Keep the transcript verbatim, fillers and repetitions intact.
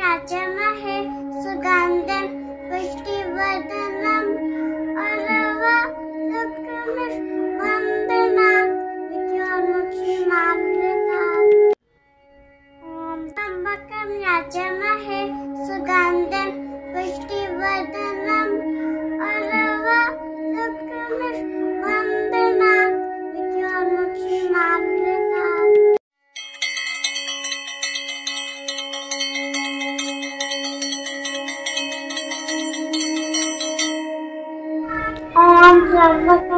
व्याजमहे सुगन्धं पुष्टिवर्धनम् अर्वलक्ष्मीवन्दनात् विद्योन्मुखीमामृतात्। ॐ त्र्यम्बकं यजामहे सुगन्धं पुष्टिवर्धनम् अर्वलक्ष्मीवन्दनात् विद्योन्मुखीमामृतात्। ॐ त्र्यम्बकं